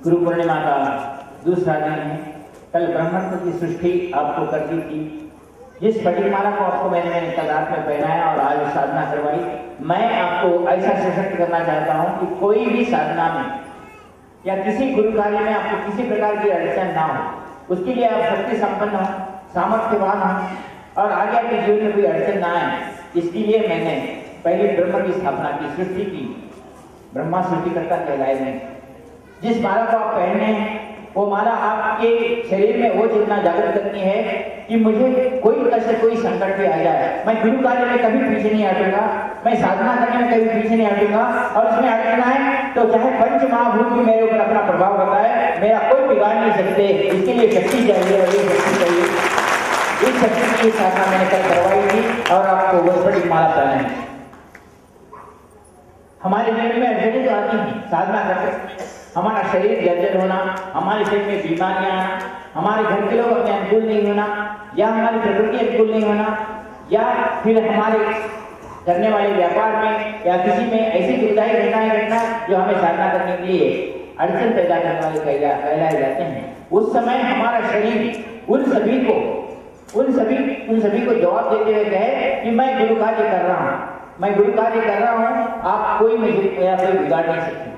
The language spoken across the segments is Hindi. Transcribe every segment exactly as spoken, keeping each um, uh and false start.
गुरु पूर्णिमा का दूसरा दिन है। कल ब्रह्मांड की सृष्टि आपको कर दी थी। जिस फटिकमाला को आपको मैंने मैंने कल रात में पहनाया और आज साधना करवाई, मैं आपको ऐसा सशक्त करना चाहता हूँ कि कोई भी साधना में या किसी गुरु कार्य में आपको किसी प्रकार की अड़चन ना हो। उसके लिए आप शक्ति संपन्न हो, सामर्थ्यवान हो और आगे आपके जीवन में कोई अड़चन ना आए। इसके लिए मैंने पहले ब्रह्म की स्थापना की, सृष्टि की। ब्रह्मा सृष्टिकर्ता कहलाए हैं। जिस माला को आप पहने हैं वो माला आपके शरीर में वो चेतना जागृत करनी है कि मुझे कोई कष्ट कोई संकट भी आ जाए, मैं गुरु कार्य में कभी पीछे नहीं हटूंगा, मैं साधना करने में कभी पीछे नहीं हटूंगा। और इसमें अड़चन है तो चाहे पंच महाभूत भी मेरे ऊपर अपना प्रभाव बताए, मेरा कोई बिगाड़ नहीं सकते। इसके लिए शक्ति चाहिए और ये शक्ति चाहिए। इस शक्ति की साधना मैंने कल करवाई थी और आपको वो बड़ी माला पहनाई। हमारे जीवन में अड़चनें तो आती हैं साधना करते, हमारा शरीर जर्जर होना, हमारे शरीर में बीमारियां आना, हमारे घर के लोग अपने अनुकूल नहीं होना, या हमारी प्रकृति अनुकूल नहीं होना, या फिर हमारे करने वाले व्यापार में या किसी में ऐसी दुविधाएं घटनाएं घटना जो हमें साधना करने के लिए अड़चन पैदा करने वाले कहलाए जाते हैं। उस समय हमारा शरीर उन सभी को उन सभी उन सभी को जवाब देते हुए कहे कि मैं गुरु कार्य कर रहा हूँ, मैं गुरु कार्य कर रहा हूँ, आप कोई मुझे कोई बिगाड़ नहीं सकते।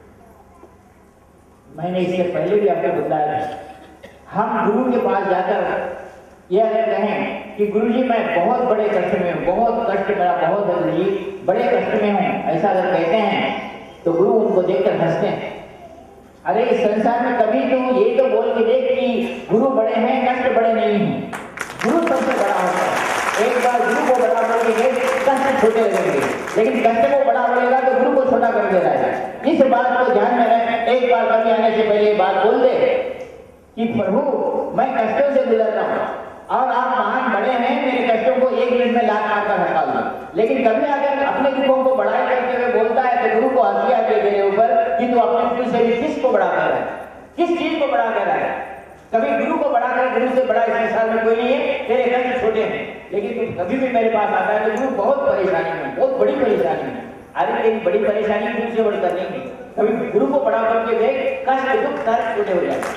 मैंने इससे पहले भी आपको बताया था, हम गुरु के पास जाकर यह अगर कहें कि गुरु जी मैं बहुत बड़े कष्ट में हूँ, बहुत कष्ट मेरा बहुत है गुरु जी, बड़े कष्ट में हूँ, ऐसा अगर कहते हैं तो गुरु उनको देखकर हंसते हैं। अरे इस संसार में कभी तो ये तो बोल के देख कि गुरु बड़े हैं, कष्ट बड़े नहीं हैं। गुरु सबसे बड़ा होता है। एक बार गुरु को बड़ा बोल के देख, कष्ट छोटे लगेंगे, लेकिन कष्ट को बड़ा बोलेगा तो गुरु को छोटा कर दे रहा है। इस बात को ध्यान में रखें। एक बार कभी आने से पहले ये बात बोल दे कि प्रभु मैं कष्टों से गुजर रहा हूँ और आप महान बड़े हैं, मेरे कष्टों को एक मिनट में लात मार कर हटा दो। लेकिन कभी अगर अपने दुखों को बढ़ाई करते हुए बोलता है तो गुरु को हंसी आती है मेरे ऊपर कि तू अपने दिल से भी किस को बढ़ा कर रहा है, किस चीज को बढ़ा कर रहा है। कभी गुरु को बढ़ाकर, गुरु से बड़ा इस संसार में कोई नहीं है, तेरे कष्ट छोटे हैं, लेकिन तुम कभी भी मेरे पास आता है तो गुरु बहुत परेशानी में, बहुत बड़ी परेशानी में। अरे तेरी बड़ी परेशानी गुरु से बढ़कर नहीं है। कभी गुरु को बड़ा करके देख, कष्ट दुख दर्द छोटे हो जाते।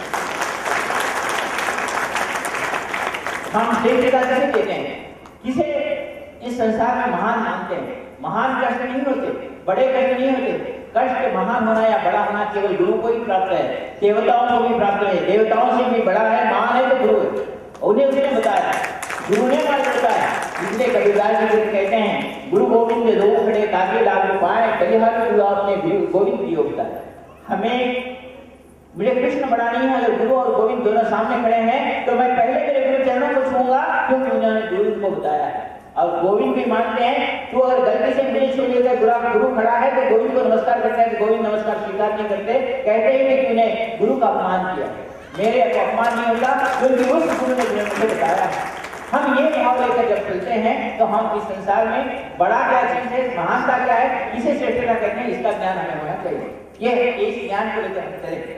हम श्रेष्ठता किसे कहते हैं, किसे इस संसार में महान मानते हैं। महान कष्ट नहीं होते, बड़े कष्ट नहीं होते। कष्ट महान होना या बड़ा होना केवल गुरु को ही प्राप्त है, देवताओं को भी प्राप्त है। देवताओं से भी बड़ा है, महान है तो गुरु है। उन्हें उसने बताया, गुरु ने मार्ग बताया। इसलिए कबीरदास जी कहते हैं गुरु गोविंद दो खड़े ताकि लागू पाए, बलिहार गुरु आपने गोविंद दियो बताया। हमें मुझे कृष्ण बड़ा नहीं है, अगर गुरु और गोविंद दोनों सामने खड़े हैं तो मैं पहले मेरे गुरु चरणों को छूंगा क्योंकि उन्होंने गोविंद को बताया है। और गोविंद भी मानते हैं तो अगर गलती से मेरे छू लेकर गुरु खड़ा है तो गोविंद को नमस्कार करते हैं, तो गोविंद नमस्कार स्वीकार नहीं करते, कहते हैं कि तूने गुरु का अपमान किया। मेरे को अपमान नहीं होता क्योंकि उस गुरु ने मुझे बताया है। हम ये भाव लेकर जब चलते हैं तो हम इस संसार में बड़ा क्या चीज है, महानता क्या है, इसे श्रेष्ठता कहते हैं, इसका ज्ञान हमें होना चाहिए। ये इस ज्ञान को लेकर हम चले।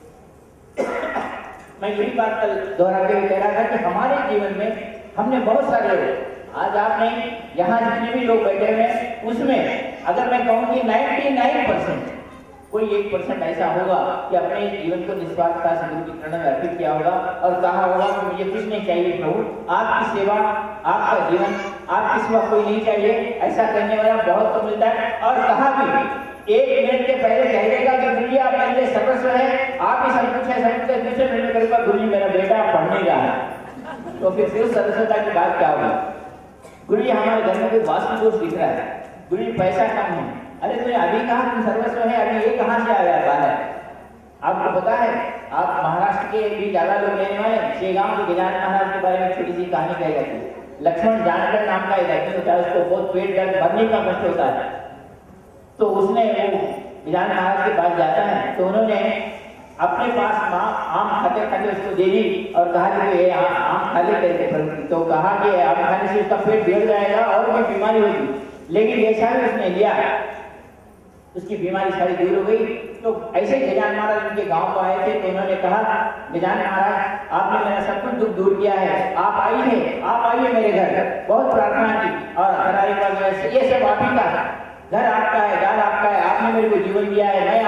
मैं यही बात कल दोहराते हुए कह रहा था कि हमारे जीवन में हमने बहुत सारे लोग, आज आपने यहाँ जितने भी लोग बैठे हुए हैं उसमें अगर मैं कहूँ कि निन्यानवे परसेंट कोई एक परसेंट ऐसा होगा कि अपने जीवन को निस्वार्थता से गुरु की चरणों में अर्पित किया होगा और कहा होगा कि मुझे कुछ नहीं चाहिए प्रभु, आपकी सेवा, आपका जीवन, आपकी सेवा कोई नहीं चाहिए। ऐसा करने वाला बहुत तो मिलता है। और कहा भी एक मिनट के पहले कह देगा कि गुरु जी आप मेरे लिए सर्वस्व है, आप ही सब कुछ है, सब कुछ है। दूसरे मिनट में कहेगा गुरु जी मेरा बेटा पढ़ने जा रहा है, तो फिर फिर सर्वस्वता की बात क्या होगी। गुरु जी हमारे घर में कोई वास्तु दोष दिख रहा है, गुरु जी पैसा कम है। अरे तुमने अभी कहा तुम सर्वस्व है, अभी ये कहाँ से आ गया बाहर। आपको पता है, आप महाराष्ट्र के भी ज्यादा लोग लेने वाले, शेगांव के गजानन महाराज के बारे में छोटी सी कहानी कही जाती है। लक्ष्मण जानकर नाम का एक व्यक्ति होता है, उसको बहुत पेट दर्द भरने का कष्ट होता है, तो उसने वो गजानन महाराज के पास जाता है तो उन्होंने अपने पास माँ आम खाते खाते उसको दे दी और कहा कि ये आम खा ले करके, तो कहा कि आम खाने से उसका पेट बिगड़ जाएगा और भी बीमारी होगी। लेकिन जैसा भी उसने लिया उसकी बीमारी सारी दूर हो गई। तो ऐसे गजानन महाराज उनके गांव को आए थे तो उन्होंने कहा गजानन महाराज आपने मेरा सब कुछ दुख दूर किया है, आप आइए आप आइए मेरे घर। बहुत प्रार्थना की और करारी का ये सब आप ही का घर आपका है, दाल आपका है, आपने मेरे को जीवन दिया है, मैं आपका हूँ,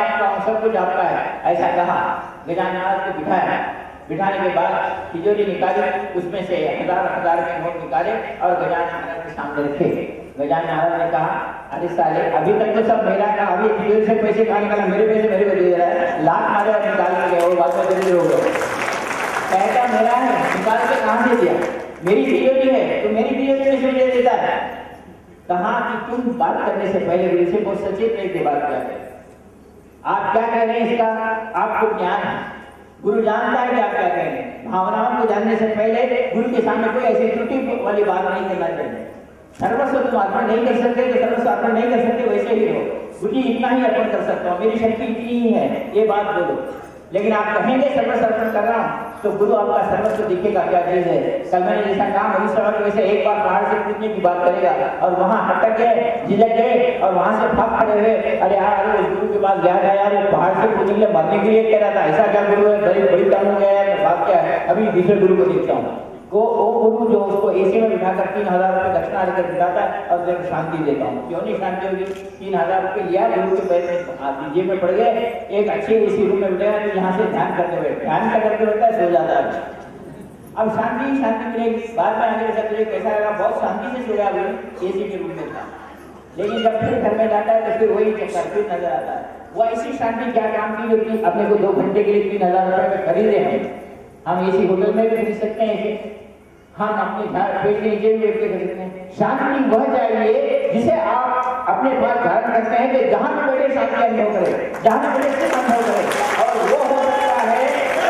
सब कुछ आपका है, ऐसा कहा। गजानन महाराज को बिठाया, बिठाने के बाद तिजोरी निकाली, उसमें से हजार हजार के नोट निकाले और गजानन महाराज के सामने रखे। गजानन महाराज ने कहा, अरे साले अभी तक तो सब मेरा था, अभी तिजोरी से पैसे कहाँ निकाला, मेरे पैसे मेरे को दे रहा है, लात मारे और निकाल के गए, वो बात में जरूर हो गए। पैसा मेरा है, निकाल के कहाँ से दिया, मेरी तिजोरी है तो मेरी तिजोरी में से मुझे देता है। कहा कि तुम बात करने से पहले गुरु से बहुत सचेत रह के बात क्या करें, आप क्या कह रहे हैं इसका आपको ज्ञान है, गुरु जानता है कि आप क्या कह रहे हैं। भावनाओं को जानने से पहले गुरु के सामने कोई ऐसी त्रुटि वाली बात नहीं करना चाहिए। सर्वस्व तुम अर्पण नहीं कर सकते तो सर्वस्व अर्पण नहीं कर सकते, वैसे ही हो, गुरु जी इतना ही अर्पण कर सकता हूँ, मेरी शक्ति इतनी ही है, ये बात बोलो। लेकिन आप कहेंगे सर्वस्व अर्पण कर रहा हूँ तो गुरु आपका सर्वस्व दिखेगा क्या चीज है। कल मैंने जैसा कहा मनुष्य वैसे एक बार पहाड़ से कूदने की बात करेगा और वहां हटक गए, झिझक गए और वहां से भाग खड़े हुए, अरे यार उस गुरु के पास गया था यार, वो पहाड़ से कूदने के लिए मरने के लिए कह रहा था, ऐसा क्या गुरु है, बड़ी बड़ी काम हो गया है, भाग क्या है, अभी दूसरे गुरु को देखता हूँ। वो वो गुरु जो उसको एसी में बिठाकर तीन हजार रुपये दक्षिणा लेकर बिठाता है और जब शांति देता हूँ, क्यों नहीं शांति होगी। तीन हजार रुपये लिया, गुरु के पैर में जेब में पड़ गए, एक अच्छे एसी रूम में बैठेगा तो यहाँ से ध्यान करते बैठे, ध्यान क्या करते बैठता है, सो जाता है। अब शांति शांति मिलेगी, बाद में आगे बचा तुझे कैसा लगा, बहुत शांति से सोया गुरु एसी के रूम में था। लेकिन जब फिर घर में जाता है तो फिर वही चक्कर फिर नजर आता है। वो ऐसी शांति क्या काम की जो कि अपने को दो घंटे के लिए तीन हजार रुपये में खरीदे हैं, हम एसी होटल में भी खरीद सकते हैं, हम अपने पेट नीचे भी बैठ के खरीदते हैं। शांति वह चाहिए जिसे आप अपने पास धारण करते हैं कि जहां भी बैठे शांति अनुभव करें, जहां भी बैठे से अनुभव करें, और वो हो सकता है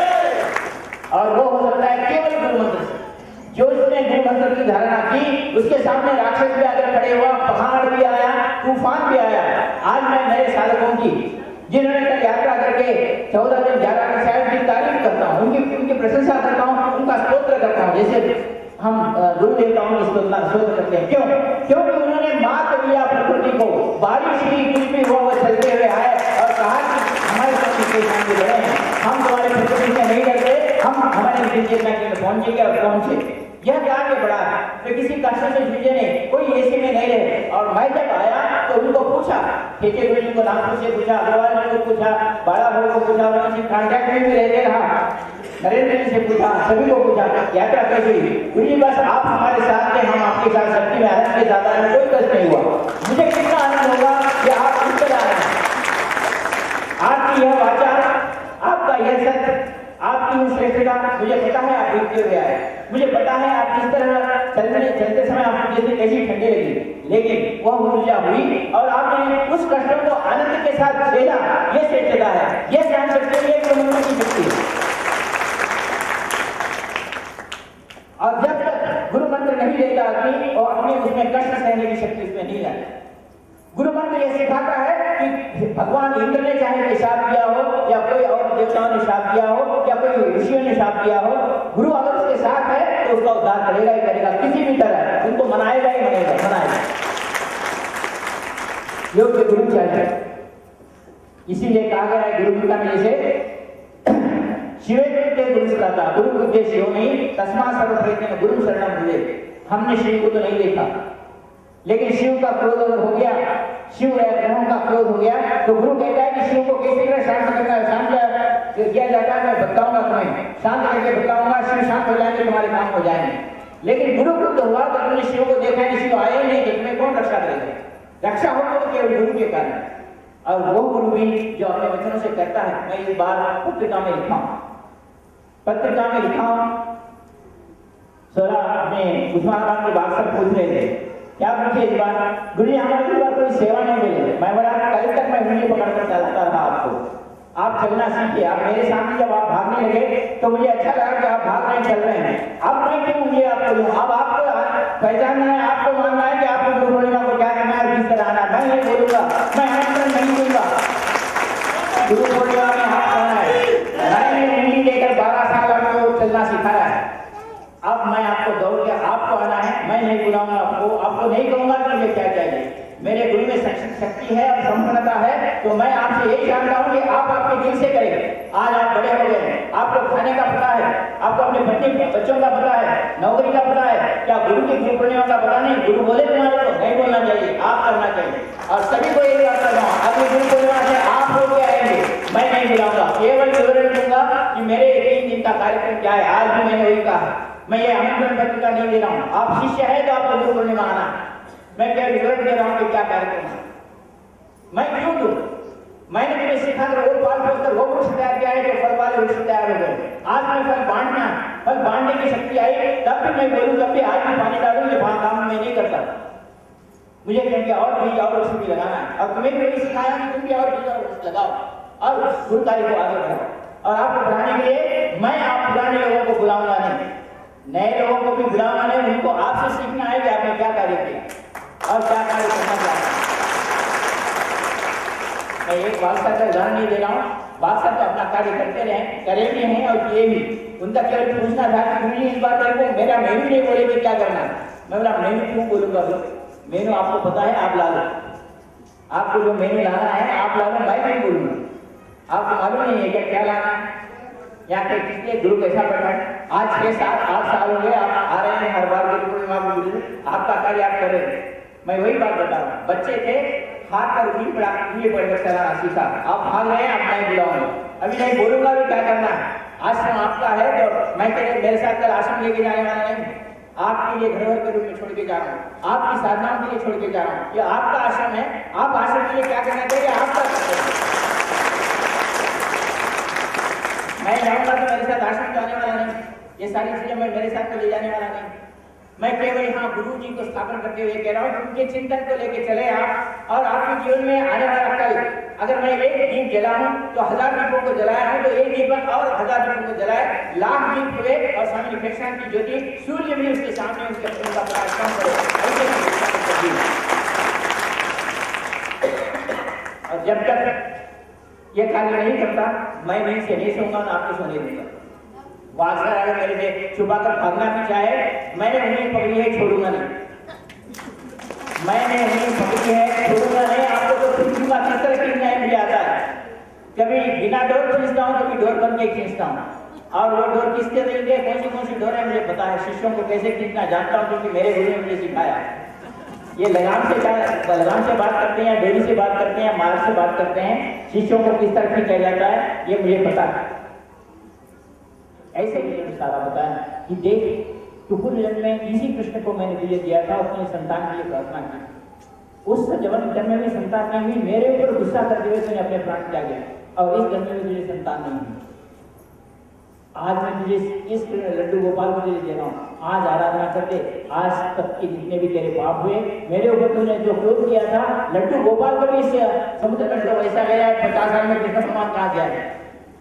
और वो हो सकता है केवल गुरु मंत्र से। जो उसने गुरु मंत्र की धारणा की उसके सामने राक्षस भी आकर खड़े हुआ, पहाड़ भी आया, तूफान भी आया। आज मैं मेरे साधकों की जिन्होंने कल यात्रा करके चौदह दिन ग्यारह दिन साहब की तारीफ करता हूँ, उनकी उनकी प्रशंसा करता हूँ, उनका स्तोत्र करता हूँ, जैसे हम गुरु देवताओं की स्तोत्र करते हैं। क्यों? क्योंकि उन्होंने मात लिया प्रकृति को, बारिश की कुछ भी हुआ वो चलते हुए आए और कहा कि हमारे साथ सामने बड़े हैं, हम तुम्हारे प्रकृति से नहीं डरते, हम हमारे चेतना के लिए पहुंचेंगे और पहुंचे। यह कार्य बड़ा है, वे किसी कष्ट से जूझे नहीं, कोई ऐसे में नहीं रहे। और मैं जब आया तो उनको पूछा, ठेके गुरु जी को नागपुर से पूछा, अग्रवाल जी को पूछा, बाड़ा भाई को पूछा, उनसे कांटेक्ट में भी रहते रहा, नरेंद्र जी से पूछा, सभी को पूछा यात्रा कैसी हुई। गुरु जी बस आप हमारे साथ थे, हम आपके साथ शक्ति में आनंद के साथ आए, कोई कष्ट नहीं हुआ। मुझे कितना आनंद होगा कि आप किस तरह आए, आपकी यह वाचा, आपका यह सत्य, आपकी श्रेष्ठता मुझे पता है, आप देखते हुए आए, मुझे पता है आप किस तरह चलते चलते समय आपको जैसे कैसी ठंडी लगी, लेकिन वह ऊर्जा हुई और आपने उस कष्टों को आनंद के साथ झेला। यह श्रेष्ठता है, यह ज्ञान शक्ति है, गुरु मंत्र की शक्ति है। और जब तक गुरु मंत्र नहीं लेता आदमी और अपने उसमें कष्ट सहने की शक्ति उसमें नहीं आती। गुरु मंत्र यह सिखाता है कि भगवान इंद्र ने चाहे पेशाब किया हो या कोई और देवताओं ने शाप किया हो या कोई ऋषियों ने शाप किया हो, गुरु अगर उसके साथ है तो उसका उद्धार करेगा ही करेगा, किसी भी तरह उनको मनाएगा ही मनाएगा मनाएगा योग्य गुरु चाहिए। इसीलिए कहा गया है गुरु गीता में जैसे शिवे गुरु श्रद्धा गुरु बुद्धे शिव नहीं तस्मा सर्वप्रयत्न गुरु शरणम भजे। हमने शिव को तो नहीं देखा, लेकिन शिव का क्रोध अगर हो गया, शिव ग्रहों का क्रोध हो गया, तो गुरु कहता है कि शिव को कैसे तरह शांत करना है, शांत किया जाता है, मैं बताऊंगा तुम्हें, शांत करके बताऊंगा, शिव शांत हो जाएंगे, तुम्हारे काम हो जाएंगे। लेकिन गुरु क्रुद्ध हुआ तो तुमने शिव को देखा नहीं, शिव आए नहीं, तो तुम्हें कौन रक्षा करेगा? रक्षा होगा तो केवल गुरु के कारण। और वो गुरु भी जो अपने वचनों से करता है, मैं इस बार पत्रिका में लिखा हूं, पत्रिका में लिखा हूं, सोलह में उस्मानाबाद के बात सब पूछ रहे थे, क्या पूछे इस बार? गुरु जी हमारे इस बार कोई सेवा नहीं मिली। मैं बोला कल तक मैं उंगली पकड़कर चलाता रहा आपको, आप चलना सीखिए। आप मेरे सामने जब आप भागने लगे तो मुझे अच्छा लगा कि आप भाग रहे चल रहे हैं। अब मैं क्यों उंगली आपको दूं? अब आपको पहचानना है, आपको मानना है कि आपको गुरु पूर्णिमा को क्या करना है, किस तरह आना। मैं नहीं बोलूंगा, मैं आमंत्रण नहीं दूंगा। गुरु पूर्णिमा में हाथ आना है, मैंने उंगली लेकर बारह साल आपको चलना सिखाया है। अब मैं आपको दौड़ के आपको आना है, मैं नहीं बुलाऊंगा आपको, आपको नहीं कहूंगा कि मुझे क्या चाहिए। मेरे गुरु में शक्ति है और संपन्नता है, तो मैं आपसे यही जानता हूं कि आप आपके दिल से करें। आज आप बड़े हो गए, आपको खाने का पता है, आपको अपने बच्चे बच्चों का पता है, नौकरी का पता है, क्या गुरु की गुरु पूर्णिमा का पता नहीं? गुरु बोले तुम्हारे को नहीं बोलना चाहिए, आप करना चाहिए। और सभी को यही बात कर रहा हूँ, अगली गुरु पूर्णिमा से आप हो के आएंगे, मैं मैं ये आमंत्रण पत्रिका नहीं दे रहा हूँ, आप शिष्य है तो आपको गुरु पूर्णिमा आना। मैं क्या विवरण दे रहा हूँ कि क्या कार्यक्रम है, मैं क्यों दूं? मैंने तुम्हें सिखा कर वो पाल पोसकर वो वृक्ष तैयार किया है जो फल वाले वृक्ष तैयार हो गए। आज मैं फल बांटना, फल बांटने की शक्ति आई तब भी मैं बोलूँ, तब भी आज भी पानी डालूं, ये काम मैं नहीं करता। मुझे क्योंकि और बीज और वृक्ष भी लगाना है, और तुम्हें भी सिखाया कि तुम भी और बीज और वृक्ष लगाओ और गुरु कार्य को आगे बढ़ाओ। और आपको बढ़ाने के लिए मैं आप पुराने लोगों को बुलाऊंगा नहीं, नए लोगों को भी बुलाऊंगा नहीं। उनको आपसे सीखना है कि आपने क्या कार्य किया और क्या कार्य करना चाहते हैं। मैं एक बादशाह का उदाहरण नहीं दे रहा हूँ, बादशाह तो अपना कार्य करते रहे, करे भी हैं और किए भी। उनका केवल पूछना था कि गुरु जी इस बात को मेरा मेनू नहीं बोले कि क्या करना है। मैं बोला मेनू क्यों बोलूंगा, मेनू आपको पता है, आप ला लो, आपको जो मेनू लाना है आप ला लो, मैं नहीं बोलूंगा। आपको मालूम नहीं है क्या क्या लाना है, यहाँ के कितने गुरु कैसा बैठा है। आज छह सात आठ साल हो गए आप आ रहे हैं हर बार गुरु पूर्णिमा गुरु आपका कार्य आप कर रहे हैं। मैं वही बात बता रहा हूँ, बच्चे थे हाथ पर उंगली पड़ा उंगली पड़कर चलाना सीखा, आप भाग रहे हैं, आप नहीं बुलाऊंगा, अभी नहीं बोलूंगा भी क्या करना है। आश्रम आपका है तो मैं तेरे मेरे साथ कल आश्रम लेके जाने वाला नहीं, आपके लिए घर घर के रूप में छोड़ के जा रहा हूँ, आपकी साधनाओं के लिए छोड़ के जा रहा हूँ। ये आपका आश्रम है, आप आश्रम के लिए क्या करना चाहिए आपका कर्तव्य। मैं जाऊंगा तो मेरे साथ आश्रम जाने वाला नहीं, ये सारी चीजें मैं मेरे साथ ले जाने वाला नहीं। मैं केवल यहाँ गुरु जी को स्थापन करते हुए कह रहा हूँ, उनके चिंतन को लेके चले आप, और आपके जीवन में आने वाला कल अगर मैं एक दीप जलाऊं तो हजार दीपों को जलाया हूं, तो एक दीपक और हजार दीपों को जलाए, लाख दीप हुए और स्वामी निखेषान की ज्योति सूर्य भी उसके सामने उसके उनका प्रकाश कम करे। और जब तक ये कार्य नहीं करता मैं नहीं से नहीं सोऊंगा ना आपको सोने दूंगा। वासना अगर मेरे से छुपा कर भागना भी चाहे, मैंने उन्हें पकड़ी है छोड़ूंगा नहीं, मैंने उन्हें पकड़ी है छोड़ूंगा नहीं। आपको तो खुद का किस तरह खींचना है मुझे आता है, कभी बिना डोर खींचता हूँ, कभी डोर बन के खींचता हूँ, और वो डोर किसके तरीके कौन सी कौन सी डोर है मुझे पता है। शिष्यों को कैसे खींचना जानता हूँ क्योंकि मेरे गुरु ने मुझे सिखाया। ये लगाम से लगाम से बात करते हैं, डोरी से बात करते हैं, मार्ग से बात करते हैं, शिष्यों को किस तरह खींचा जाता है ये मुझे पता है। ऐसे ही सारा बताया कि देख तू पूर्व जन्म में इसी कृष्ण को मैंने तुझे दिया था, अपने संतान के लिए प्रार्थना की, उस जन्म जन्म में संतान नहीं हुई, मेरे ऊपर गुस्सा करते हुए तूने अपने प्राण त्यागे और इस जन्म में तुझे संतान नहीं हुई। आज मैं तुझे इस लड्डू गोपाल को तुझे दे रहा हूँ, आज आराधना करते, आज तक के जितने भी तेरे पाप हुए मेरे ऊपर तूने जो क्रोध किया था, लड्डू गोपाल को भी इस समुद्र में तो वैसा गया है, पचास साल में कृष्ण भगवान कहाँ गया है।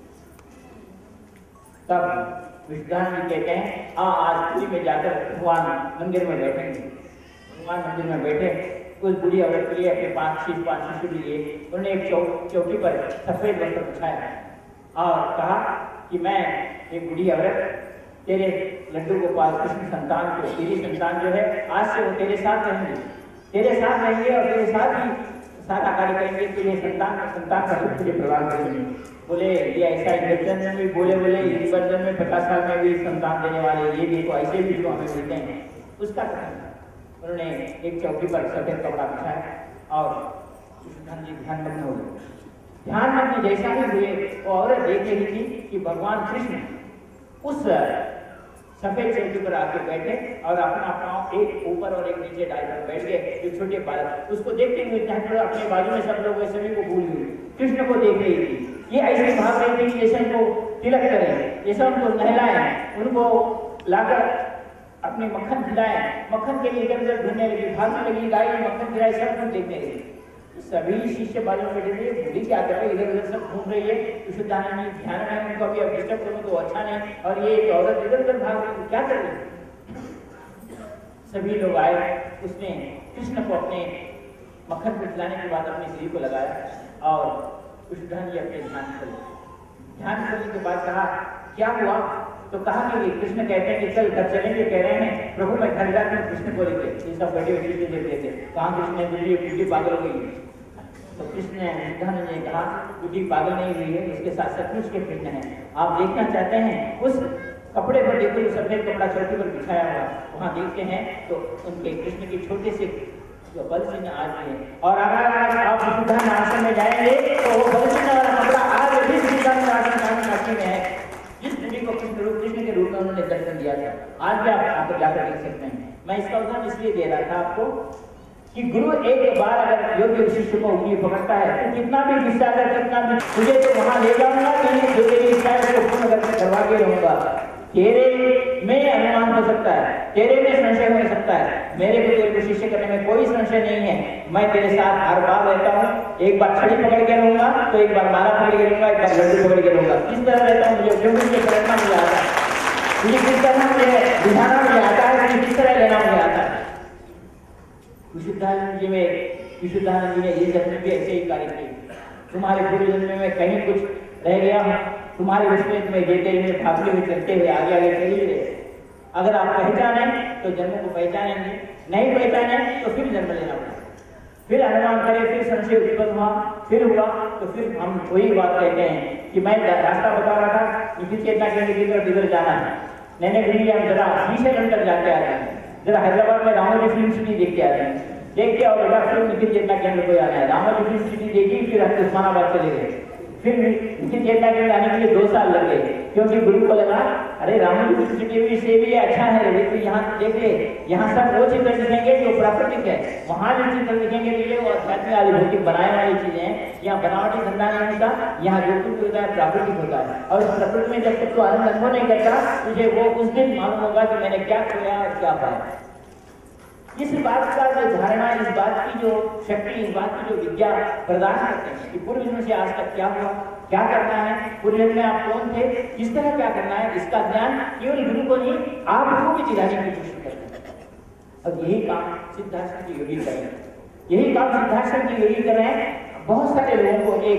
तब विष्णु जी कहते हैं आ आज पुरी में जाकर भगवान मंदिर में बैठेंगे। भगवान मंदिर में बैठे, उस बूढ़ी औरत के लिए अपने पांच शीश पांच शिशु लिए उन्होंने एक चौक चौकी पर सफेद वस्त्र बिछाया और कहा कि मैं एक बूढ़ी औरत तेरे लड्डू गोपाल कृष्ण संतान को, तेरी संतान जो है आज से वो तेरे साथ रहेंगे, तेरे साथ रहेंगे और तेरे साथ ही सारा कार्य करेंगे, तेरे संतान संतान का सुख तुझे प्रदान करेंगे। बोले ये ऐसा इंजेक्शन में भी बोले बोले इस वर्जन में पचास साल में भी संतान देने वाले ये भी तो ऐसे भी जो हमें मिलते हैं उसका कथन। उन्होंने एक चौकी पर सफेद कपड़ा बिछाया और कृष्ण जी ध्यान मग्न हो गए। ध्यान मग्न जैसा ही हुए वो औरत देख रही थी कि भगवान कृष्ण उस सफेद चौकी पर आके बैठे और अपना पांव एक ऊपर और एक नीचे डालकर बैठ गए। जो छोटे बालक उसको देखते हुए अपने बाजू में सब लोग वैसे भी को भूल गए, कृष्ण को देख रही थी। ये ऐसे भाग रही थी जैसे उनको तिलक करें, जैसे उनको नहलाएं, उनको लाकर अपने मक्खन खिलाएं, मक्खन के लिए इधर उधर ढूंढने लगी, भागने लगी, गाय मक्खन खिलाए, सब कुछ देखने लगी। सभी शिष्य बाजू में बैठे थे, बूढ़ी क्या कर रही है, इधर उधर सब घूम रही है, कुछ ध्यान नहीं ध्यान में उनको अभी अब डिस्टर्ब करूँ तो अच्छा नहीं, और ये एक औरत इधर उधर भाग रही, क्या कर रही है। सभी लोग आए, उसने कृष्ण को अपने मक्खन को खिलाने के बाद अपने शरीर को लगाया और कृष्ण जी अपने ध्यान कर ध्यान करने के बाद कहा क्या हुआ, तो कहा कि कृष्ण कहते हैं कि चल घर चलेंगे, कह रहे हैं प्रभु मैं घर जाकर हूँ कृष्ण को लेके। ये सब बड़ी बड़ी चीजें देखते थे, कहाँ कृष्ण बुढ़ी बुढ़ी पागल हो गई। तो कृष्ण ने कहा बुढ़ी पागल नहीं हुई है, इसके साथ सचमुच के कृष्ण है। आप देखना चाहते हैं उस कपड़े पर देखो, सफेद कपड़ा चौकी पर बिछाया हुआ, वहाँ देखते हैं तो उनके कृष्ण के छोटे से जो बल चिन्ह आज है, और अगर आज आप सिद्धांत आश्रम में जाएंगे तो वो बल चिन्ह वाला कपड़ा आज भी सिद्धांत आश्रम में है। जिस बुढ़ी को कृष्ण रूप कृष्ण के रूप में उन्होंने दर्शन दिया था आज भी आप आप जाकर देख सकते हैं। मैं इसका उदाहरण इसलिए दे रहा था आपको कि गुरु एक बार अगर योग्य शिष्य को उंगली पकड़ता है तो कितना भी गुस्सा कर, कितना भी तुझे तो वहां ले जाऊंगा, लेकिन जो तेरी इच्छा है उसको पूर्ण करके करवा के रहूंगा। तेरे में अनुमान हो सकता है, तेरे में संशय हो सकता है, मेरे को तेरे को शिष्य करने में कोई संशय नहीं है। मैं तेरे साथ हर बार रहता हूँ, एक बार छड़ी पकड़ के रहूंगा तो एक बार माला पकड़ के रहूंगा, एक बार लड्डू पकड़ के रहूंगा। किस तरह रहता हूँ मुझे क्यों मुझे करना मुझे आता है, मुझे किस तरह मुझे दिखाना मुझे आता है, मुझे किस तरह लेना मुझे आता है। विशुद्धानंद जी में विशुद्धानंद जी ने ये जन्म भी ऐसे ही कार्य किए। तुम्हारे पूर्व जन्म में कहीं कुछ रह गया, तुम्हारे विस्मृत में देते हुए भागते हुए चलते हुए आगे आगे चलिए रहे। अगर आप पहचाने तो जन्म को पहचानेंगे, नहीं पहचाने तो फिर जन्म लेना पड़ेगा, फिर अनुमान करें, फिर संशय उत्पन्न हुआ, फिर हुआ तो फिर हम वही बात कहते हैं कि मैं रास्ता बता रहा था कि चेतना केंद्र की तरफ इधर जाना है। मैंने भी हम जरा शीशे अंदर जाके आ रहे हैं, जरा हैदराबाद में रामोजी फिल्म सिटी देख के आ रहे हैं, देख के और बेटा फिर निखिल चेतना केंद्र को जाना है। रामोजी फिल्म सिटी देखी, फिर हम उस्मानाबाद चले गए, फिर निखिल चेतना केंद्र आने के लिए दो साल लग गए, क्योंकि गुरु को लगा अरे रामोजी फिल्म सिटी से भी अच्छा है, लेकिन यहाँ देखे यहाँ सब वो चित्र दिखेंगे जो प्राकृतिक है, वहाँ जो चित्र दिखेंगे तो ये वो आध्यात्मिक आदि भौतिक बनाए वाली चीजें हैं। यहाँ बनावटी धंधा नहीं होता, यहाँ जो कुछ होता है प्राकृतिक होता है। और इस प्रकृति में जब तक तो आनंद अनुभव नहीं करता तुझे वो उस दिन मालूम होगा कि मैंने क्या खोया और क्या पाया। इस बात का जो धारणा, इस बात की जो शक्ति, इस बात की जो विद्या प्रदान करते हैं कि पूर्व जन्म से आज तक क्या हुआ, क्या करना है, पूर्व जन्म में आप कौन थे, किस तरह क्या करना है, इसका ज्ञान केवल गुरु को नहीं आपको भी दिलाने की कोशिश करते हैं। अब यही काम सिद्धार्थ की योगी कर रहे हैं, यही काम सिद्धार्थ की योगी कर रहे हैं। बहुत सारे लोगों को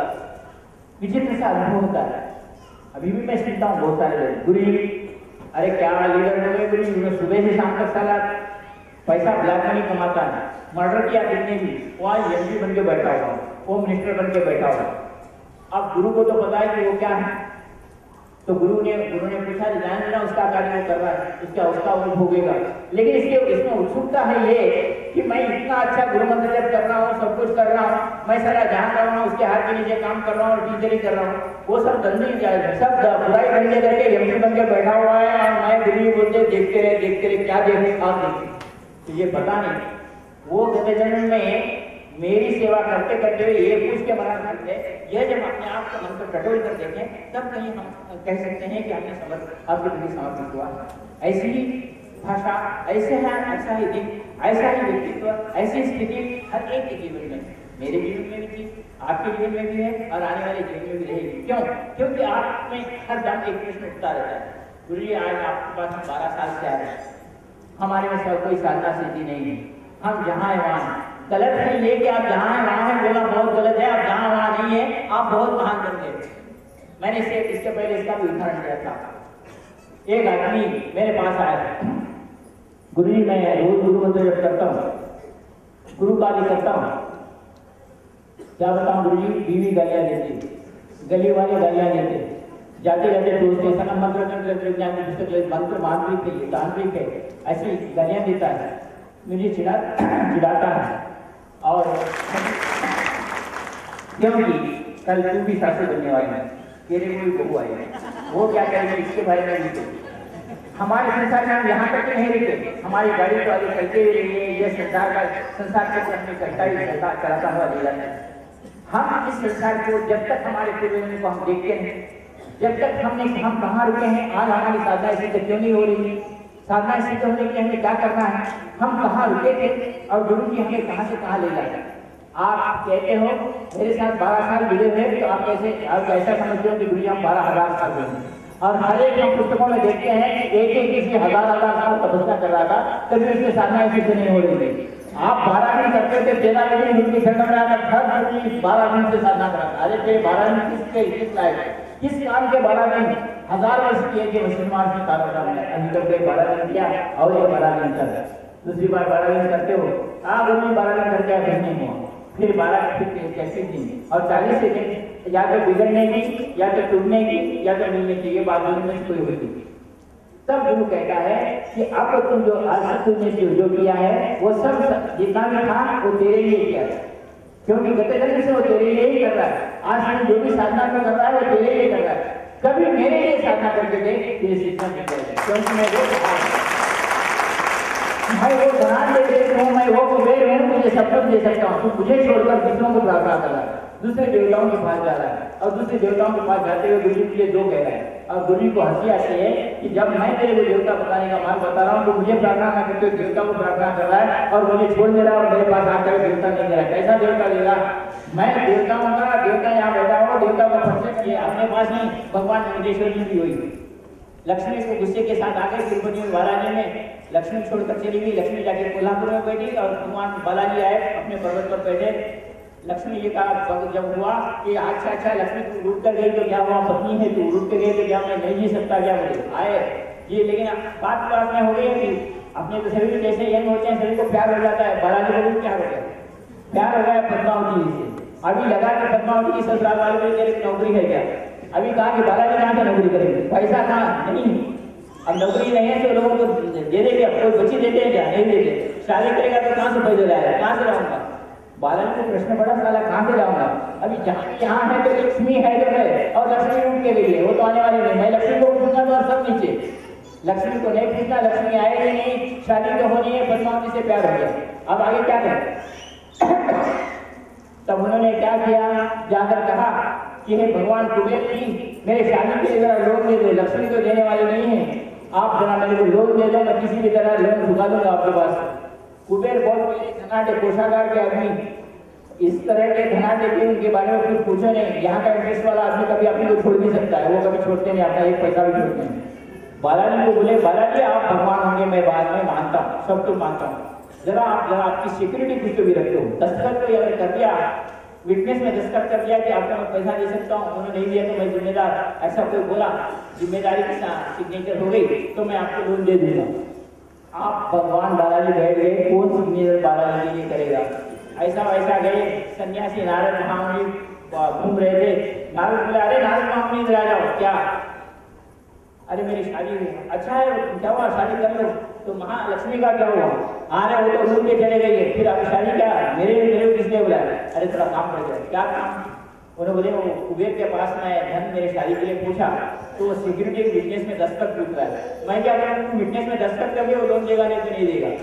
एक विचित्र सा अनुभव होता है, अभी भी मैं सुनता हूँ बहुत सारे लोग, गुरु अरे क्या लीडर हो गए गुरु, सुबह से शाम तक साला पैसा ब्लैक मनी कमाता है, मर्डर किया कितने भी, वो आज एमपी बन के बैठा हुआ, होम मिनिस्टर बन के बैठा हुआ। अब गुरु को तो पता है कि वो क्या है, तो गुरु ने गुरु ने पूछा जान देना उसका कार्य वो कर रहा है, उसका उसका वो भोगेगा। लेकिन इसके इसमें उत्सुकता है ये कि मैं इतना अच्छा गुरु मंत्र जब कर रहा हूँ, सब कुछ कर रहा हूँ, मैं सारा जहाँ कर रहा हूँ उसके हाथ के नीचे काम कर रहा हूँ और टीचर ही कर रहा हूँ, वो सब धंधे सब बुराई धंधे करके एमपी बन के बैठा हुआ है और मैं गुरु बोलते देखते रहे देखते रहे क्या देखे आप देखे। तो ये पता नहीं वो गत जन्म में मेरी सेवा करते करते हुए ये पूछ के बना करते, यह जब अपने आप को मन को टटोल कर देखें तब कहीं हम कह सकते हैं कि हमने समर्पित आपके प्रति समर्पित हुआ। ऐसी ही भाषा, ऐसे है, ऐसा ही दिन, ऐसा ही व्यक्तित्व, ऐसी स्थिति हर एक के जीवन में, मेरे जीवन में भी थी, आपके जीवन में भी है और आने वाले जीवन में भी रहेगी। क्यों? क्योंकि आप में हर दम एक प्रश्न उठता रहता है, गुरु जी आज आपके पास हम बारह साल से आ रहे हैं, हमारे में सब कोई साधना सिद्धि नहीं है, हम जहाँ है वहाँ। गलत है ये कि आप जहाँ है वहाँ है बोला बहुत गलत है, आप जहाँ वहाँ नहीं है आप बहुत महान बन गए। मैंने इसे इसके पहले इसका भी उदाहरण दिया था। एक आदमी मेरे पास आया, गुरु जी मैं रोज गुरु मंत्र जब करता हूँ, गुरु काली करता हूँ, क्या बताऊँ गुरु जी, बीवी गालियाँ देती, गली वाले गालियाँ देते, जाते जाते दोस्त सनम मंत्र मंत्र मांत्रिक है, तांत्रिक है, ऐसी गालियाँ देता है, मुझे चिढ़ा चिढ़ाता है। और क्योंकि कल तू भी सासू बनने वाली है, तेरे को भी बहू आई है, वो क्या करेंगे इसके बारे में नहीं। हमारे संसार में हम यहाँ तक नहीं रुके, हमारी गाड़ी तो आगे चलते हुए ये संसार का संसार के अपने चलता ही चलाता हुआ ले जाता है। हम इस संसार को जब तक हमारे पूर्वजों को हम देखते हैं, जब तक हमने हम कहाँ रुके हैं, आज हमारी साधना सिद्ध क्यों नहीं हो रही, साधना सिद्ध होने के लिए हमें क्या करना है, हम कहाँ रुके थे और गुरु जी हमें कहाँ से कहाँ ले जाए। आप कहते हो मेरे साथ बारह साल जुड़े हुए, तो आप कैसे आप ऐसा समझते हो कि गुरु जी हम बारह हजार साल जुड़े, और हर एक हम पुस्तकों में देखते हैं कि एक एक किसी हजार हजार साल तपस्या कर रहा था तभी उसकी साधना सिद्ध नहीं हो रही थी। आप बारह दिन करते थे, तेरह दिन उनकी शरण में आकर हर दिन बारह दिन से साधना करा, अरे तेरे बारह दिन किसके किस लायक, किस काम के बारह दिन, हजार वर्ष किए थे मुसलमान की ताकत में, अभी तक के बारह दिन किया और ये बारह दिन कर, दूसरी बार बारह दिन करते हो, आप उन्हें बारह दिन करके फिर नहीं हुआ, फिर बारह फिर कैसे दिन और चालीस सेकेंड या तो बिगड़ने की, या तो टूटने की, या तो मिलने की, ये बात दोनों में कोई होती है। तब गुरु कहता है कि अब तुम जो आज तुमने जो किया है वो सब जितना भी था वो तेरे लिए किया है, क्योंकि गत जन्म से वो तेरे लिए ही कर रहा है, आज हम जो भी साधना में कर रहा है वो तेरे लिए कर रहा है। कभी मेरे लिए साधना करके थे, ये सीखना नहीं करेंगे, क्योंकि मैं वो मैं वो धनान दे देता हूँ, मैं वो कुबेर हूँ, मुझे सब कुछ दे सकता हूँ, तो मुझे छोड़कर दूसरों को प्रार्थना कर रहा है, दूसरे देवताओं के पास जा रहा है, और दूसरे देवताओं के पास जाते हुए गुरु जी के लिए दो कह रहा है, और गुरु जी को हंसी आती है कि जब मैं तेरे को देवता बताने का मार्ग बता रहा हूँ तो मुझे प्रार्थना न करते हुए देवता को प्रार्थना कर रहा है, और मुझे छोड़ दे रहा है, और मेरे पास आकर देवता नहीं दे रहा, कैसा देवता देगा? मैं देवताओं का देवता यहाँ बैठा हुआ, देवता का प्रत्यक्ष किया अपने पास नहीं, भगवान वेंकटेश्वर जी भी हुई। लक्ष्मी को गुस्से के साथ आ गए तिरुपति में बालाजी में, लक्ष्मी छोड़कर चली गई, लक्ष्मी जाके कोल्हापुर में बैठी और भगवान बालाजी आए अपने पर्वत पर बैठे। लक्ष्मी ये कहा जब हुआ कि अच्छा अच्छा लक्ष्मी तू रूट कर गई तो क्या हुआ, पत्नी है तू रूट कर गई तो क्या मैं नहीं जी सकता क्या? मुझे आए ये, लेकिन बात बात में हो गई कि अपने तो सभी जैसे यंग होते हैं सभी को प्यार हो जाता है, बालाजी को भी प्यार हो गया, प्यार हो गया पद्मावती से। अभी लगा कि पद्मावती की ससुराल वाले में तेरे नौकरी है क्या? अभी कहा कि बालाजी कहाँ से नौकरी करेंगे, पैसा कहाँ नहीं, अब नौकरी नहीं है तो लोगों को दे देंगे, कोई बच्ची देते हैं क्या? नहीं देते। शादी करेगा तो कहाँ से पैसे लाएगा, कहाँ से लाऊंगा? बालाजी को प्रश्न पड़ा साला कहाँ से लाऊंगा? अभी जहाँ यहाँ है तो लक्ष्मी है जो है, और लक्ष्मी उठ के गई है, वो तो आने वाली नहीं, मैं लक्ष्मी को उठूंगा तो सब नीचे, लक्ष्मी को नहीं पूछना, लक्ष्मी आएगी नहीं, शादी तो होनी है, पद्मावती से प्यार हो गया, अब आगे क्या करें? तब उन्होंने क्या किया, जाकर कहा कि हे भगवान कुबेर जी, मेरे शादी के लिए जरा लोन दे दो, लक्ष्मी तो देने वाले नहीं है, आप जरा मेरे को लोन दे दो, मैं किसी भी तरह लोन चुका दूंगा आपके पास। कुबेर बहुत पहले धनाढ़ कोषागार के आदमी, इस तरह के धनाढ़ के उनके बारे में कुछ पूछो नहीं, यहाँ का इंटरेस्ट वाला आदमी कभी अपने को छोड़ नहीं सकता है, वो कभी छोड़ते नहीं, अपना एक पैसा भी छोड़ते नहीं। बालाजी को बोले बालाजी आप भगवान होंगे, मैं बाद में मानता हूँ, सब तो मानता हूँ, जरा आप जरा आपकी सिक्योरिटी कुछ तो भी रखते हो, दस्तखत तो अगर कर दिया, विटनेस में दस्तखत कर दिया कि आपको मैं पैसा दे सकता हूँ, उन्होंने नहीं दिया तो मैं जिम्मेदार, ऐसा कोई बोला, जिम्मेदारी के साथ सिग्नेचर हो गई तो मैं आपको लोन दे दूंगा। आप भगवान बालाजी बैठ गए, कौन सिग्नेचर बालाजी के लिए करेगा? ऐसा वैसा गए, सन्यासी नारद महामुनि घूम रहे थे, नारद बोले अरे नारद महामुनि इधर आ जाओ, क्या? अरे मेरी शादी हुई, अच्छा है क्या हुआ, शादी कर लो, तो महालक्ष्मी का क्या हुआ? आ रहे वो तो रूम के चले गई है, फिर अभी शादी क्या? मेरे मेरे किसने बुलाया? अरे थोड़ा काम पड़ जाए, क्या काम? उन्होंने बोले वो कुबेर के पास मैं धन मेरे शादी के लिए पूछा तो वो सिक्योरिटी विटनेस में दस्तखत पूछ रहा है, मैं क्या करूँ, विटनेस में दस्तखत करके वो लोन देगा नहीं तो नहीं देगा।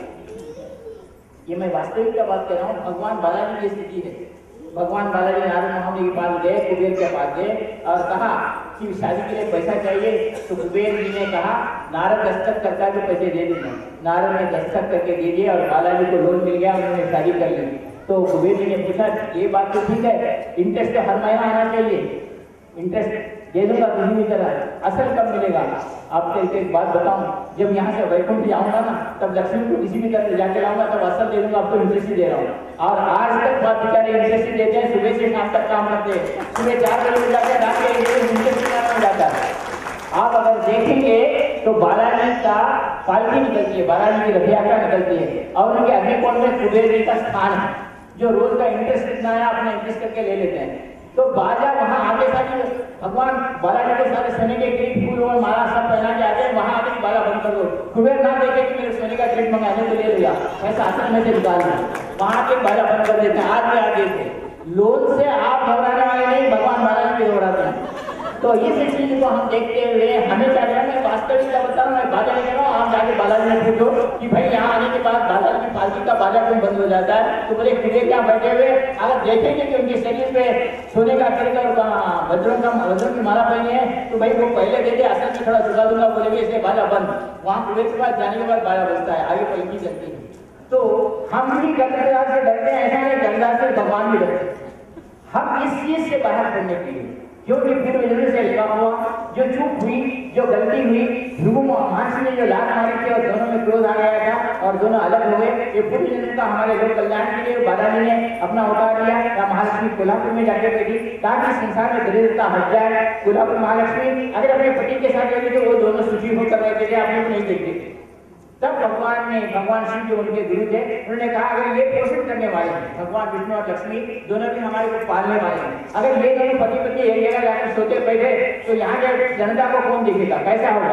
ये मैं वास्तविक का बात कर रहा हूँ, भगवान बालाजी की स्थिति है। भगवान बालाजी नारद महामुनि के पास गए, कुबेर के पास गए और कहा कि शादी के लिए पैसा चाहिए, तो कुबेर जी ने कहा नारद दस्तखत करता है तो पैसे दे दूंगा। नारद ने दस्तखत करके दे दिए और बालाजी को लोन मिल गया, उन्होंने शादी कर ली। तो कुबेर जी ने पूछा ये बात तो ठीक है, इंटरेस्ट तो हर महीना आना चाहिए, इंटरेस्ट दे दूंगा किसी भी तरह, असल कब मिलेगा? आपको एक एक बात बताऊं, जब यहाँ से वैकुंठ जाऊंगा ना तब लक्ष्मी को किसी भी तरह जाके लाऊंगा तब असल दे दूंगा, आपको इंटरेस्ट ही दे रहा हूँ। और आज तक बात बेचारे इंटरेस्ट ही देते हैं, सुबह से शाम तक काम करते हैं, सुबह चार बजे उठ जाते हैं, रात के इंटरेस्ट ही जाता है। आप अगर देखेंगे तो बालाजी का पालकी निकलती है, बालाजी की रथ यात्रा निकलती है और उनके अग्निकोण में कुबेर जी का स्थान है, जो रोज का इंटरेस्ट कितना है अपने इंटरेस्ट करके ले लेते हैं। तो बाजा वहां आगे सारी भगवान बालाजी को सारे सोने के किरीट फूल और माला सब पहना के आते हैं, वहां आके बाला बंद कर दो, कुबेर ना देखे कि मेरे सोने का किरीट मंगाने को ले लिया, ऐसा आसन में से निकाल दो, वहां आके बाला बंद कर देते हैं। आज भी आगे थे लोन से आप घबराने वाले नहीं, भगवान बालाजी भी घबराते हैं। तो इस चीज को हम देखते हुए हमें क्या करना है, वास्तविक क्या बता रहा हूँ, मैं बाजा नहीं कह रहा हूँ, आप जाके बालाजी में पूछो कि भाई यहाँ आने के बाद बालाजी की पालकी का बाजा क्यों बंद हो जाता है, तो बोले कुबेर क्या बैठे हुए अगर देखेंगे कि उनके शरीर पे सोने का किरीट और वज्रों का वज्रों की माला पहनी है तो भाई वो पहले दे दे, असल में थोड़ा चुका दूंगा, बोलेंगे इसलिए बाजा बंद। वहाँ कुबेर के पास जाने के बाद बाजा बजता है, आगे पलकी चलती है। तो हम भी गंधराज से डरते हैं, ऐसा नहीं, गंधराज से भगवान भी डरते हैं। हम इस चीज से बाहर करने के लिए क्योंकि फिर से लिखा हुआ जो चूक हुई, जो गलती हुई, ध्रुव महांसी ने जो लात मारी थी और दोनों में क्रोध आ गया था और दोनों अलग हो गए, ये पूरी जन्म का हमारे लोक कल्याण के लिए बालाजी ने अपना अवतार लिया या महालक्ष्मी कोल्हापुर में जाके बैठी ताकि संसार में दरिद्रता हट जाए। कोल्हापुर महालक्ष्मी अगर अपने पति के साथ रहती तो वो दोनों सुखी होकर रहते थे, आप लोग नहीं देखते। तब भगवान ने भगवान शिव जो उनके गुरु थे उन्होंने कहा अगर ये पोषण करने वाले हैं, भगवान विष्णु और लक्ष्मी दोनों भी हमारे को पालने वाले हैं, अगर ये दोनों पति पत्नी एक जगह जाकर सोते बैठे तो यहाँ के जनता को कौन देखेगा, कैसा होगा?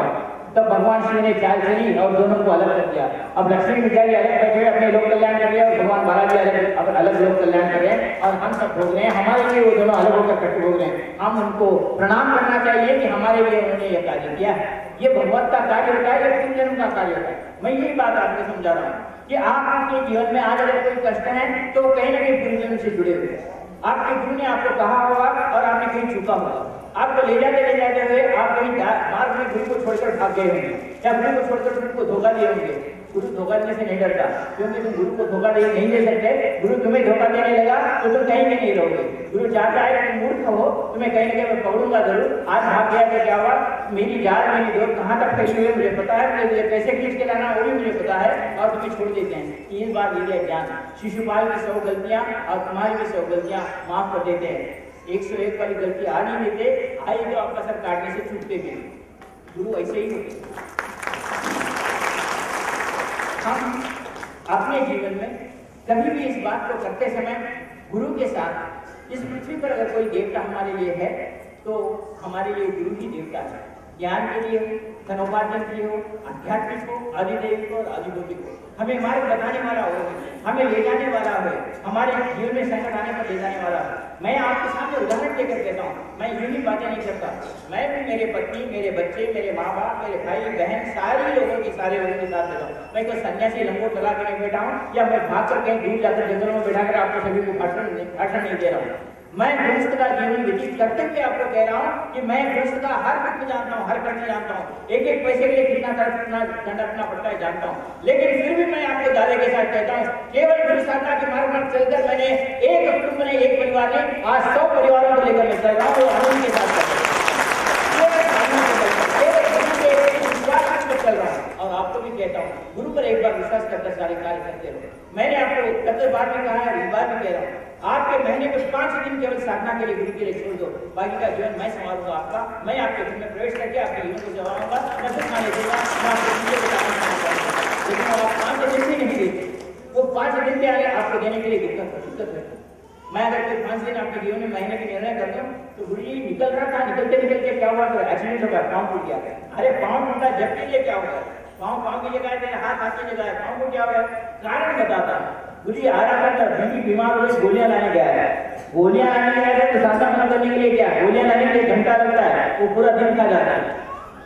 तब भगवान शिव ने चाल चली और दोनों को अलग कर दिया। अब लक्ष्मी बिचारी अलग बैठे हुए अपने लोक कल्याण कर रहे हैं और भगवान बालाजी अलग अब अलग लोक कल्याण कर रहे हैं और हम सब भोग रहे हैं। हमारे लिए वो दोनों अलग होकर कष्ट भोग रहे हैं। हम उनको प्रणाम करना चाहिए कि हमारे लिए उन्होंने ये कार्य किया है। ये भगवत का कार्य होता है, ये पूर्ण जन्म का कार्य होता है। मैं यही बात आपको समझा रहा हूँ कि आपके जीवन में आज अगर कोई कष्ट है तो कहीं ना कहीं पूर्ण जन्म से जुड़े हुए हैं। आपके गुरु ने आपको कहा होगा और आपने कहीं चूका होगा। आपको ले जाते ले जाते हुए आप कहीं मार्ग में गुरु को छोड़कर भाग गए होंगे या गुरु को छोड़कर गुरु को धोखा दिए होंगे। गुरु धोखा देने से नहीं डरता, क्योंकि तुम गुरु को धोखा दे नहीं दे सकते। गुरु तुम्हें धोखा देने लगा तो तुम कहीं भी नहीं रहोगे। गुरु चाहता है तुम मूर्ख हो, तुम्हें कहीं ना कहीं मैं पकड़ूंगा जरूर। आज भाग गया तो क्या हुआ, मेरी जाल मेरी डोर कहाँ तक फैली हुई है मुझे पता है, मुझे कैसे खींच के लाना वो भी मुझे पता है और तुम्हें छोड़ देते हैं। तीन बार ले लिया ज्ञान। शिशुपाल की सौ गलतियां और तुम्हारी भी सौ गलतियां माफ कर देते हैं। एक सौ एक वाली गलती आ नहीं देते, आई तो आपका सर काटने से छूटते भी। गुरु ऐसे ही होते। हम अपने जीवन में कभी भी इस बात को करते समय गुरु के साथ, इस पृथ्वी पर अगर कोई देवता हमारे लिए है तो हमारे लिए गुरु ही देवता है। ज्ञान के लिए हो, धनोपार्जन के लिए हो, आध्यात्मिक हो, आदिदैविक हो और आदिभौतिक हो, हमें मार्ग बताने वाला हो, हमें ले जाने वाला हो, हमारे जीवन में संकट आने पर ले जाने वाला हो। मैं आपके सामने उदाहरण देकर कहता हूँ, मैं यूं ही बातें नहीं करता। मैं भी मेरे पत्नी, मेरे बच्चे, मेरे माँ बाप, मेरे भाई बहन, सारे लोगों के सारे लोगों के साथ रहता हूँ। मैं कोई सन्यासी लंगोट चला के नहीं बैठा हूँ या मैं भाग कर कहीं दूर जाकर जंगलों में बैठा कर आपको सभी को भाषण भाषण नहीं दे रहा हूँ। मैं गृहस्थ का जीवन व्यतीत करते हुए आपको कह रहा हूँ कि मैं गृहस्थ का हर दुख जानता हूँ, हर कष्ट जानता हूँ, एक एक पैसे के लिए कितना कितना दंड रखना पड़ता है जानता हूँ। लेकिन फिर भी मैं आपको दावे के साथ कहता हूँ, केवल गुरु साधना के मार्ग पर चलकर मैंने एक कुटुंब ने, एक परिवार ने, आज सौ परिवारों को लेकर मैं चल रहा हूँ आनंद के साथ चल रहा हूँ। और आपको भी कहता हूँ, गुरु पर एक बार विश्वास करकर सारे कार्य करते रहो। मैंने आपको कई बार भी कहा है, इस बार भी कह रहा हूँ, आपके महीने में पांच दिन केवल साधना के लिए गुरु के लिए छोड़ दो, बाकी का जीवन मैं संभालूंगा आपका। मैं आपके घर में प्रवेश करके आपके जीवन को जवाऊंगा, मैं धोखा नहीं दूंगा, मैं आपको चीजें बताऊंगा। लेकिन आप पांच दिन भी नहीं देते, वो पांच दिन के आगे आपको देने के लिए दिक्कत दिक्कत है। मैं अगर कोई पांच दिन आपके जीवन में महीने की निर्णय करता हूँ तो गुरु जी निकल रहा था, निकलते निकलते क्या हुआ, तो एक्सीडेंट हो गया, पाँव टूट गया। अरे पाँव टूटा जब के लिए क्या हुआ, पाँव पाँव की जगह है, हाथ हाथ की जगह है, पाँव को क्या हुआ, कारण बताता गुरु जी। आ रहा था बीवी बीमार हो गई, गोलियां लाने गया है, गोलियां लाने गया है तो साधना मना करने के लिए क्या, गोलियां लाने के लिए घंटा लगता है, वो पूरा दिन खा जाता है।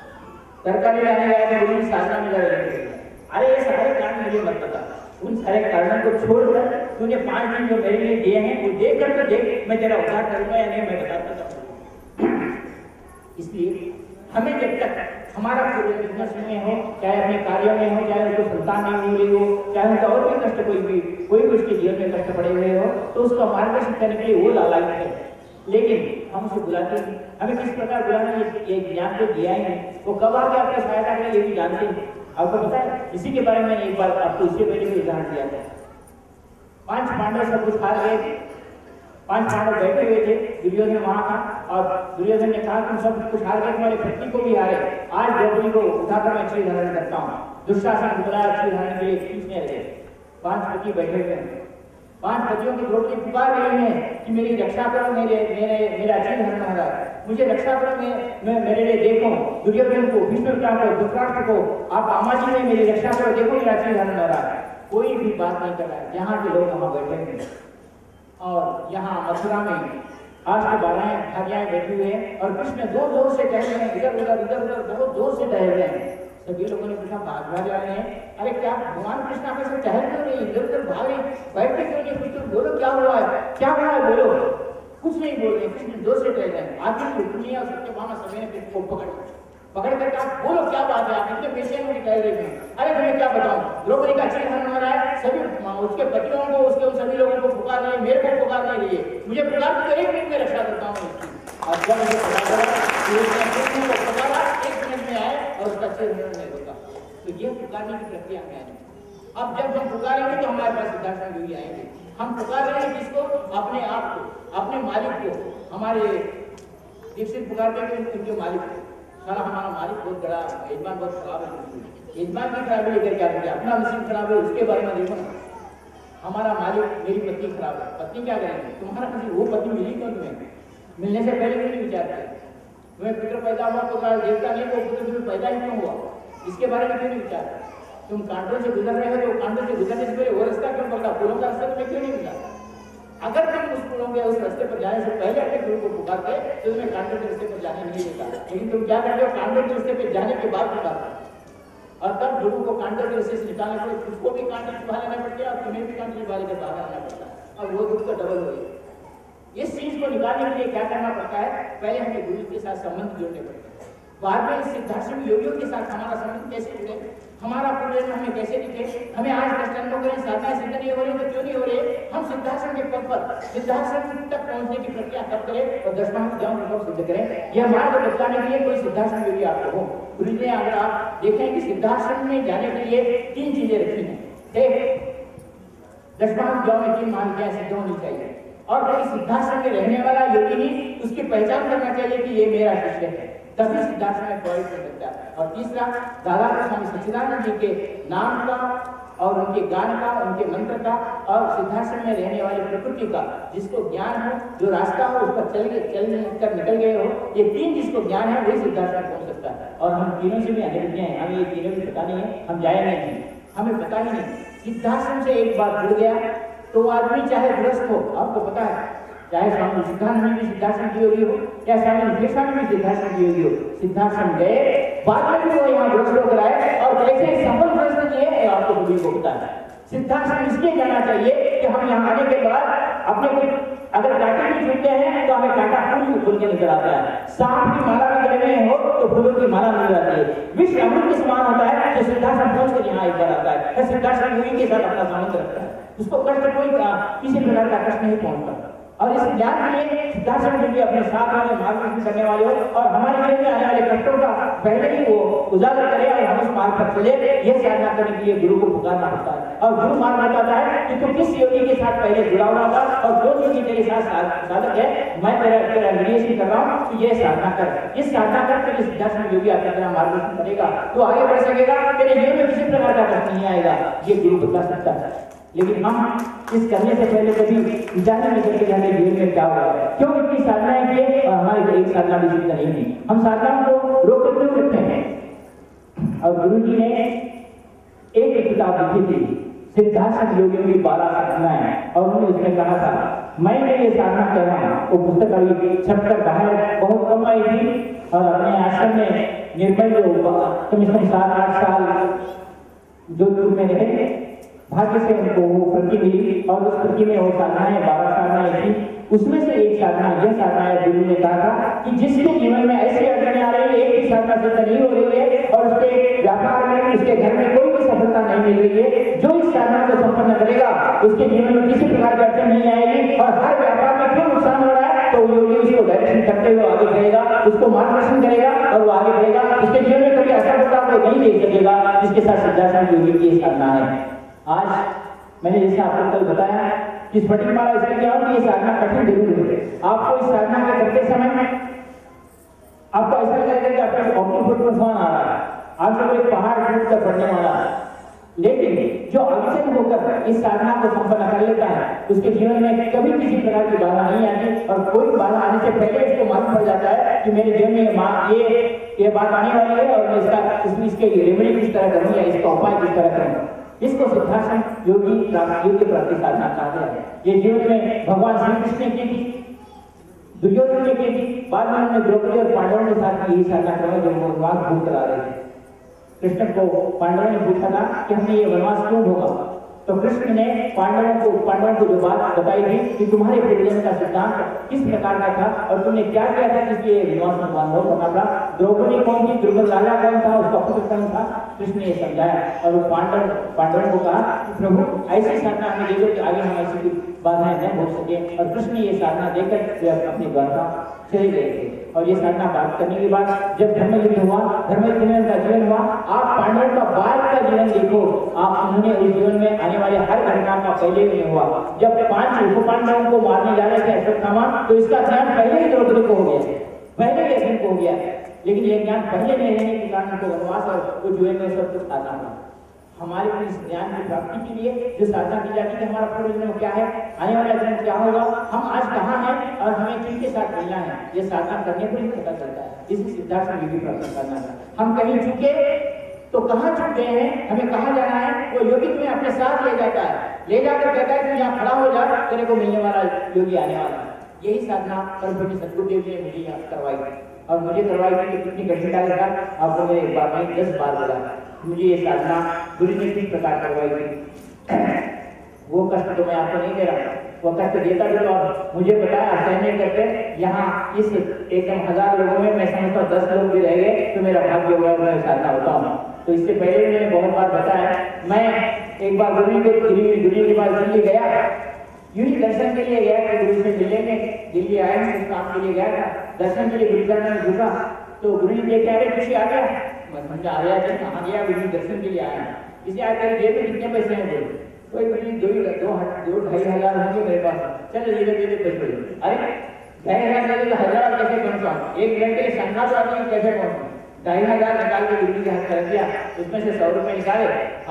तरकारी लाने गया है तो गुरु जी साधना में जा रहे हैं। अरे ये सारे कारण मुझे मत बता, उन सारे कारणों को छोड़कर तूने पांच दिन जो मेरे लिए दिए हैं वो देख कर तो देख, मैं तेरा उद्धार करूंगा या नहीं मैं बताता हूँ। इसलिए हमें जब तक हमारा पूरे बिजनेस में हो, चाहे अपने कार्यों में हो, चाहे उनको संतान नहीं मिली हो, चाहे उनका और भी कष्ट कोई भी कोई भी उसके जीवन में कष्ट पड़े हुए हो, तो उसका मार्गदर्शन करने के लिए वो लालायित है। लेकिन हम उसे बुलाते हैं, हमें किस प्रकार बुलाना ये ज्ञान तो दिया ही नहीं, वो कब आके आपकी सहायता करें ये भी जानते हैं। आपको पता है, इसी के बारे में एक बार आपको इससे पहले भी उदाहरण दिया था। पांच पांडव सब कुछ हार गए थे, पांच पांडव बैठे हुए थे, दुर्योधन वहां था और दुर्योधन ने कहा तुम सब कुछ हार गए, तुम्हारी पत्नी को भी हारे, आज द्रौपदी को उठाकर मैं क्षीर धारण करता हूँ। दुशासन बुलाया क्षीर धारण के लिए, खींचने लगे। पांच पति बैठे हुए हैं, पांच पतियों की द्रौपदी पुकार रही है कि मेरी रक्षा करो, मेरे मेरे मेरा क्षीर धारण हो रहा है, मुझे रक्षा करो, मैं मेरे लिए देखो, दुर्योधन को, भीष्मपिता को, धृतराष्ट्र को, आप आमा जी ने मेरी रक्षा करो, देखो मेरा क्षीर धारण हो रहा है। कोई भी बात नहीं कर रहा है, यहाँ के लोग वहां बैठे हैं। और यहाँ मथुरा में आज के बारह भाग्याएं बैठी हुए हैं और कृष्ण दो जोर से टहल रहे हैं, इधर उधर इधर उधर बहुत जोर से टहल रहे हैं। सभी लोगों ने पूछा भाग भाग जा रहे हैं, अरे क्या भगवान कृष्ण आपस में टहल क्यों नहीं, इधर उधर भाग रहे, बैठते क्यों नहीं, कुछ तो बोलो क्या हुआ है, क्या हुआ है बोलो। कुछ नहीं बोल रहे, कृष्ण जोर से टहल रहे हैं। आखिर रुकनी है, उसके बाद सभी ने कृष्ण को पकड़ पकड़ कर कहा बोलो क्या बात है, आप इतने पेशेंट में टहल रहे हैं, अरे तुम्हें क्या बताऊं, द्रौपदी का क्षीर धारण हो रहा है, सभी उसके पतियों को, उसके उन सभी लोगों को पुकार रहे, मेरे को पुकार नहीं रही है, मुझे पुकार तो एक मिनट में रक्षा करता हूँ इसकी। और जब मुझे पुकारा एक मिनट में आए और उसका क्षीर धारण नहीं होता। तो ये पुकारने की प्रक्रिया में आएगी। अब जब हम पुकारेंगे तो हमारे पास सिद्धार्थ योगी आएंगे। हम पुकार रहे हैं किसको, अपने आप को, अपने मालिक को। हमारे दीक्षित पुकारते हैं उनके मालिक को, सारा हमारा मालिक बहुत बड़ा, यजमान बहुत खराब है, यजमान की खराबी लेकर क्या करेंगे, अपना मशीन खराब है उसके बारे में देखो ना। हमारा मालिक, मेरी पत्नी खराब है, पत्नी क्या करेंगे, तुम्हारा पति, वो पत्नी मिली क्यों तुम्हें, मिलने से पहले क्यों नहीं विचार किया, तुम्हें पुत्र पैदा हुआ, पुत्र देवता नहीं, वो पुत्र तुम्हें पैदा ही क्यों हुआ, इसके बारे में क्यों नहीं विचार? तुम कांटों से गुजर रहे हो तो कांटों से गुजरने से पहले वो रास्ता क्यों पड़ता? फूलों का रास्ता तुम्हें क्यों नहीं मिला? अगर तुम उस फूलों के उस रास्ते पर जाने से पहले अपने गुरु को पुकारते तो तुम्हें कांटों के रास्ते पर जाने नहीं देता। लेकिन तुम क्या करते हो? कांटों के रास्ते पर जाने के बाद पुकारते और तब गुरु को कांटों के रास्ते से निकालने पड़े, उसको भी कांटे छुपा लेना पड़ता है और तुम्हें भी कांटे छुपा लेकर बाहर आना पड़ता है। अब वो दुख तो डबल हो गई। इस चीज को निकालने के लिए क्या करना पड़ता है? पहले हमें गुरु के साथ संबंध जोड़ने पड़ते हैं। बाद में सिद्धाश्रम योगियों के साथ हमारा संबंध कैसे जुड़े, हमारा पूर्वजन्म हमें कैसे दिखे, हमें आज कष्ट करें, साधना सिद्ध नहीं हो रही तो क्यों नहीं हो रही? हम सिद्धाश्रम के पद पर सिद्धाश्रम तक पहुंचने की प्रक्रिया कब करें और दसवां ज्ञान कब सिद्ध करें? यह मार्ग बताने के लिए कोई सिद्धाश्रम योगी आपको हो। गुरु जी ने अगर आप देखें कि सिद्धाश्रम में जाने के लिए तीन चीजें रखी हैं। एक, दसवां ज्ञान में तीन मान्यताएं सिद्ध होनी चाहिए और कोई सिद्धाश्रम में रहने वाला योगी ही उसकी पहचान करना चाहिए कि ये मेरा शिष्य है, तभी सिद्धाश्रम में प्रवेश कर सकता है। और तीसरा, दादा स्वामी सच्चिदानंद जी के नाम का और उनके गान का, उनके मंत्र का और सिद्धाश्रम में रहने वाली प्रकृति का जिसको ज्ञान हो, जो रास्ता हो उस पर चल चल कर निकल गए हो, ये तीन जिसको ज्ञान है वही सिद्धाश्रम पहुंच सकता है। और हम तीनों से भी अनिरुद्ध हैं, हमें ये तीनों भी पता नहीं है, हम जाएंगे नहीं, हमें पता ही नहीं। सिद्धाश्रम से एक बार जुड़ गया तो आदमी चाहे गृहस्थ हो, आपको पता है, चाहे स्वामी सिद्धानंद भी सिद्धाश्रम की योगी हो, चाहे स्वामी विवेकानंद भी सिद्धाश्रम की योगी हो, सिद्धाश्रम गए, बाद में भी वो यहाँ गृहस्थ होकर आए और कैसे सफल गृहस्थ किए आपको सभी को पता है। सिद्धाश्रम इसलिए जाना चाहिए कि हम यहाँ आने के बाद अपने को अगर कांटे भी छूटते हैं तो हमें कांटा फूल फूल के नजर आता है, सांप की माला में गले में हो तो फूलों की माला नजर आती है, विश्व अमृत के समान होता है जो सिद्धाश्रम पहुंच कर यहाँ एक बार आता है। सिद्धाश्रम योगी के साथ अपना संबंध रखता है, उसको कष्ट कोई किसी प्रकार का कष्ट नहीं पहुंचता। और इस ज्ञान के लिए सिद्धाश्रम के लिए अपने साथ में मार्गदर्शन करने वाले हो और हमारे जीवन में आने वाले कष्टों का पहले ही वो उजागर करे और हम उस मार्ग पर चले, ये साधना करने के लिए गुरु को पुकारना होता है। और गुरु मार्ग बताता है कि तुम किस योगी के साथ पहले जुड़ा हुआ था और जो योगी तेरे साथ साधक है, मैं तेरा तेरा निर्देश कर रहा हूँ कि ये साधना कर, इस साधना कर तेरे सिद्धाश्रम योगी आपका तेरा मार्गदर्शन करेगा तो आगे बढ़ सकेगा, तेरे जीवन में किसी प्रकार का कष्ट नहीं आएगा, ये गुरु बता सकता है। लेकिन हम इस करने से पहले कभी विचार नहीं करते कि हमें जीवन में क्या होगा, क्यों इतनी साधनाएं किए और हमारी एक साधना भी सिद्ध नहीं थी, हम साधनाओं को रोक कर क्यों रखते हैं? और गुरु जी ने एक किताब लिखी थी, सिद्धाश्रम योगियों की बारह साधनाएं, और उन्होंने उसमें कहा था मैं ये साधना कर रहा हूँ। वो पुस्तक अभी छपकर बाहर बहुत कम आई थी और अपने आश्रम में निर्भय कम से कम सात आठ साल जोधपुर में रहे, भाग्य से उनको वो प्रति मिली और उस प्रति में वो साधनाएं बारह साधनाएं थी, उसमें से एक साधना यह साधना है, गुरु ने कहा था कि जिसके जीवन में ऐसी अड़चनें आ रही है, एक भी साधना सिद्ध नहीं हो रही है और उसके व्यापार में, उसके घर में कोई भी सफलता नहीं मिल रही है, जो इस साधना को संपन्न करेगा उसके जीवन में किसी प्रकार की अड़चन नहीं आएगी और हर व्यापार में क्यों नुकसान हो रहा है तो योगी उसको डायरेक्शन करते हुए आगे बढ़ेगा, उसको मार्गदर्शन करेगा और वो आगे बढ़ेगा, उसके जीवन में कभी असफलता को नहीं देख सकेगा, जिसके साथ सिद्धाश्रम योगी की साधना है। आज मैंने जैसे आपको कल बताया कि स्फटिक माला इसलिए क्या हो कि ये साधना कठिन जरूर है। आपको इस साधना के करते समय आपको ऐसा लगेगा कि आपके ऑक्टोबर पर फोन आ रहा है, आपको कोई पहाड़ टूट कर पड़ने वाला है, लेकिन जो अविचल होकर इस साधना को संपन्न कर लेता है उसके जीवन में कभी किसी प्रकार की बाधा नहीं आती और कोई बाधा आने से पहले इसको मालूम पड़ जाता है कि मेरे जीवन में ये ये बात आने वाली है और मैं इसका इसमें इसके रेमेडी किस तरह करूँ या इसका उपाय किस तरह करूँ। इसको सिद्धाश्रम योगी योगी प्राप्ति साधना कहते हैं। ये जीवन में भगवान श्री कृष्ण ने की थी, दुर्योधन ने की थी, बाद में उन्होंने द्रौपदी और पांडवों के साथ यही साधना करवाई जब वो वनवास भूख करा रहे थे। कृष्ण को पांडवों ने पूछा था कि हमने ये वनवास क्यों होगा, तो कृष्ण ने पांडवों को पांडवों को जो बात बताई थी कि तुम्हारे पूर्वजन्म का सिद्धांत किस प्रकार का था और तुमने क्या किया था जिसके वनवास में बांधव करना पड़ा, द्रौपदी कौन थी, दुर्योधन राजा कौन था, उसका पुत्र कौन था, कृष्ण ने समझाया और वो पांडव पांडवों को कहा प्रभु ऐसी साधना हमें दे दो कि आगे हम ऐसी बाधाएं न हो सके, और कृष्ण ने ये साधना देकर अपने द्वारका चले गए थे। और ये साधना बात करने के बाद जब धर्म युद्ध हुआ, धर्म युद्ध का जीवन हुआ, आप पांडवों का बाद का जीवन देखो, आप उन्होंने उस जीवन में आने वाले हर घटना का पहले ही हुआ। जब पांच उप पांडवों को मारने जा रहे थे अश्वत्थामा, तो इसका ज्ञान पहले ही द्रौपदी को हो गया, पहले ही अर्जुन को हो गया, लेकिन ये ज्ञान पहले नहीं रहने के कारण उनको वनवास और वो जीवन में सब कुछ आता था। हमारे इस ज्ञान की प्राप्ति के लिए जो साधना की जाती है, हमारा पूर्वजन्म क्या है, आने वाला जन्म क्या होगा, हम आज कहाँ हैं और हमें किनके साथ मिलना है, ये साधना करने पर ही पता चलता है। इसी सिद्धाश्रम योगी प्राप्त करना है। हम कहीं चूके तो कहाँ छूट गए हैं, हमें कहाँ जाना है? वो योगी तुम्हें अपने साथ ले जाता है, ले जाकर कहता है कि यहाँ खड़ा हो जा, तेरे को मिलने वाला योगी आने वाला है। यही साधना परम पूज्य सदगुरुदेव जी ने मुझे यहाँ करवाई और मुझे करवाई थी कि कितनी कठिनता के साथ आपको मैंने एक बार नहीं दस बार बोला मुझे ये साधना गुरु ने किस प्रकार करवाई थी। वो कष्ट तो मैं आपको नहीं दे रहा, वो कष्ट देता भी तो आप मुझे बताया आप नहीं करते। यहाँ इस एकदम हजार लोगों में मैं समझता हूँ दस लोग भी रह गए तो मेरा भाग्य हुआ, मैं साधना होता हूँ। तो इससे पहले भी मैंने बहुत बार बताया, मैं एक बार गुरु के गुरु के पास दिल्ली गया, यूं ही दर्शन के लिए गया कि गुरु से मिलेंगे, दिल्ली आए उस काम के लिए गया था, दर्शन के लिए गुरु चरण में झुका तो गुरु जी देखे अरे खुशी आ गया, मैं समझा आ गया थे कहाँ गया, गुरु दर्शन के लिए आया, इसे आकर जेब में कितने पैसे हैं बोले, कोई गुरु दो दो दो ढाई हजार होंगे मेरे पास, चलो धीरे धीरे पैसे, अरे ढाई हजार दे तो हजार कैसे पहुंचा, एक घंटे संघा तो आदमी कैसे पहुंचा, ढाई हजार निकाल के गुरु के हाथ कर दिया, उसमें से सौ रुपए निकाले